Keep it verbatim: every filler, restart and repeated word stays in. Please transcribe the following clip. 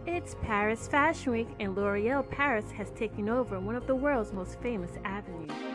It's Paris Fashion Week, and L'Oreal Paris has taken over one of the world's most famous avenues.